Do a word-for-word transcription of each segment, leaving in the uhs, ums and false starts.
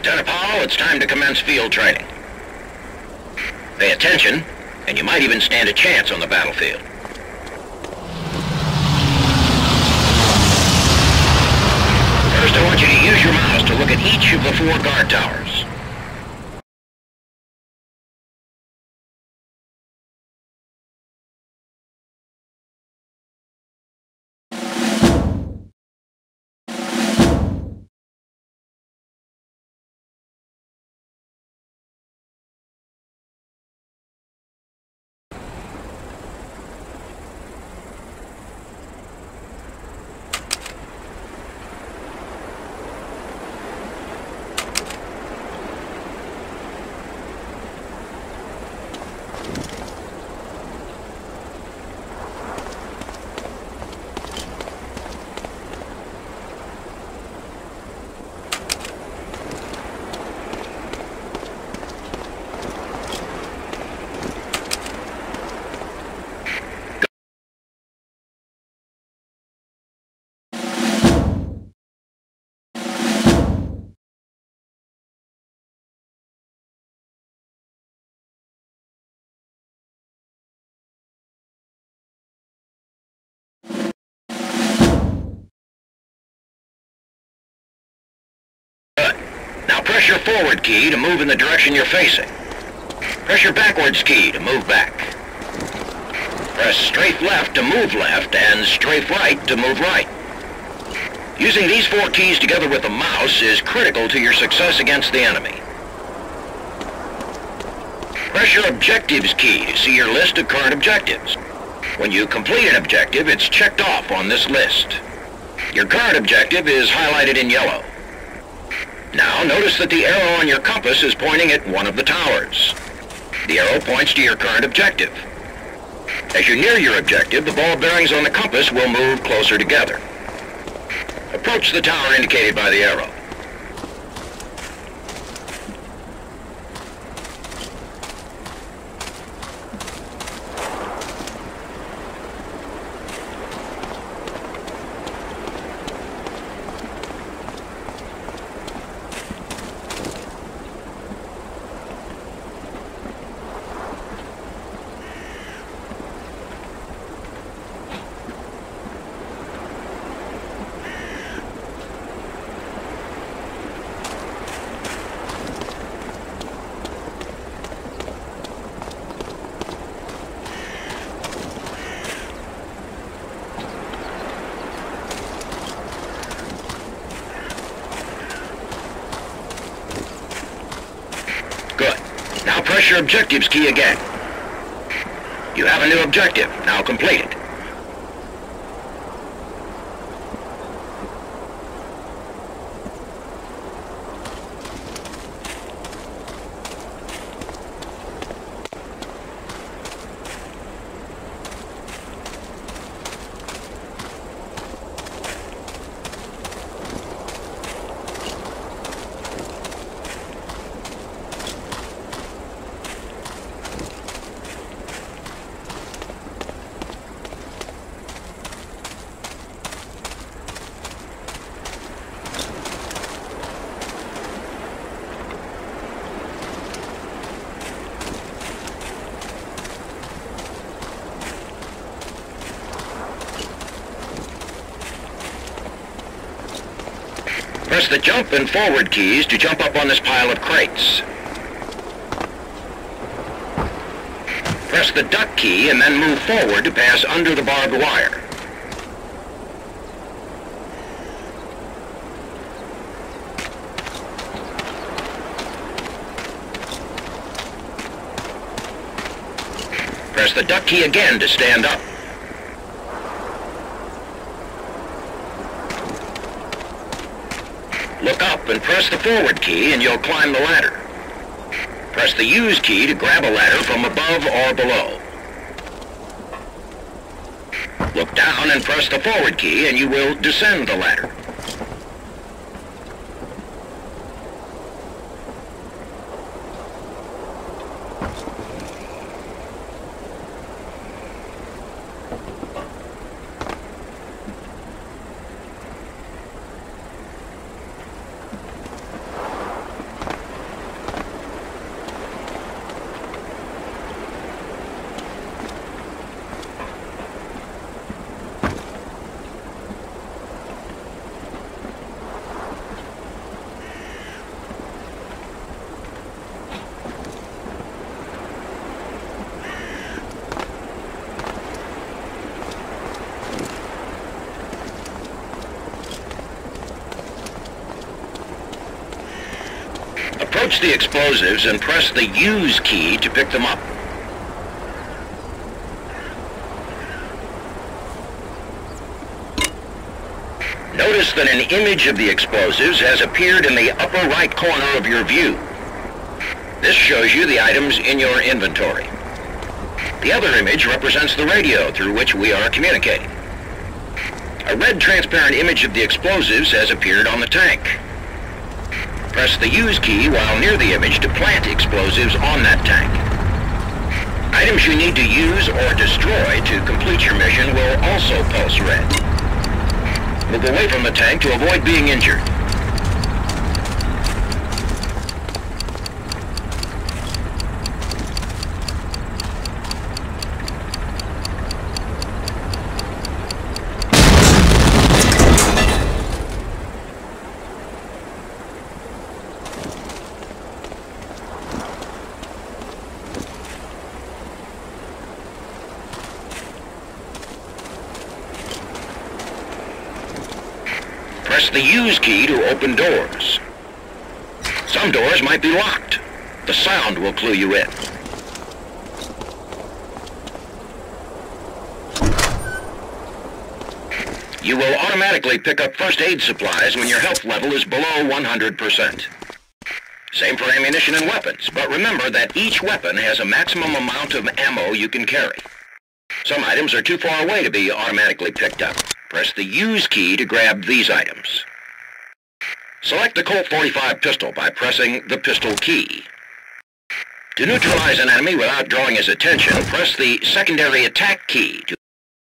Lieutenant Powell, it's time to commence field training. Pay attention, and you might even stand a chance on the battlefield. First, I want you to use your mouse to look at each of the four guard towers. Press your forward key to move in the direction you're facing. Press your backwards key to move back. Press strafe left to move left and strafe right to move right. Using these four keys together with the mouse is critical to your success against the enemy. Press your objectives key to see your list of current objectives. When you complete an objective, it's checked off on this list. Your current objective is highlighted in yellow. Now, notice that the arrow on your compass is pointing at one of the towers. The arrow points to your current objective. As you near your objective, the ball bearings on the compass will move closer together. Approach the tower indicated by the arrow. Now press your objectives key again. You have a new objective. Now complete it. Press the jump and forward keys to jump up on this pile of crates. Press the duck key and then move forward to pass under the barbed wire. Press the duck key again to stand up. Look up and press the forward key and you'll climb the ladder. Press the use key to grab a ladder from above or below. Look down and press the forward key and you will descend the ladder. Approach the explosives and press the Use key to pick them up. Notice that an image of the explosives has appeared in the upper right corner of your view. This shows you the items in your inventory. The other image represents the radio through which we are communicating. A red transparent image of the explosives has appeared on the tank. Press the Use key while near the image to plant explosives on that tank. Items you need to use or destroy to complete your mission will also pulse red. Move away from the tank to avoid being injured. Press the Use key to open doors. Some doors might be locked. The sound will clue you in. You will automatically pick up first aid supplies when your health level is below one hundred percent. Same for ammunition and weapons, but remember that each weapon has a maximum amount of ammo you can carry. Some items are too far away to be automatically picked up. Press the Use key to grab these items. Select the Colt forty-five pistol by pressing the pistol key. To neutralize an enemy without drawing his attention, press the secondary attack key to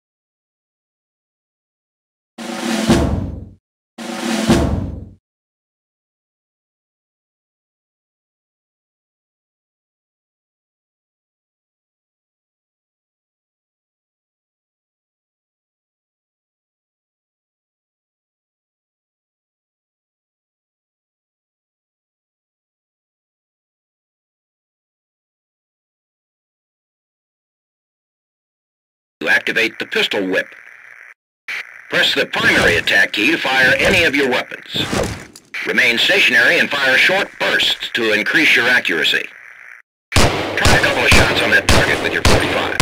to activate the pistol whip. Press the primary attack key to fire any of your weapons. Remain stationary and fire short bursts to increase your accuracy. Try a couple of shots on that target with your forty-five.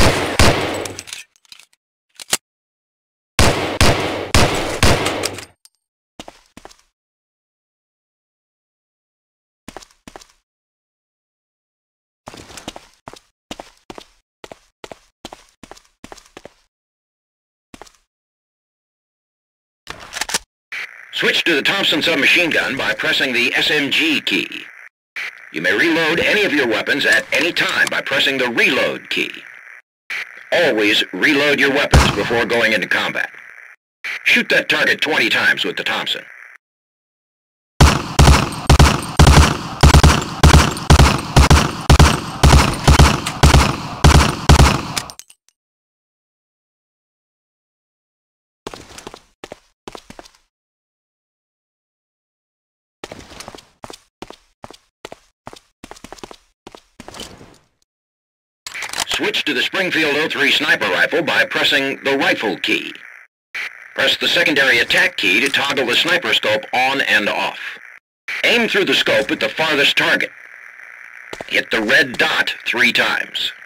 Switch to the Thompson submachine gun by pressing the S M G key. You may reload any of your weapons at any time by pressing the Reload key. Always reload your weapons before going into combat. Shoot that target twenty times with the Thompson. Switch to the Springfield oh three sniper rifle by pressing the Rifle key. Press the secondary attack key to toggle the sniper scope on and off. Aim through the scope at the farthest target. Hit the red dot three times.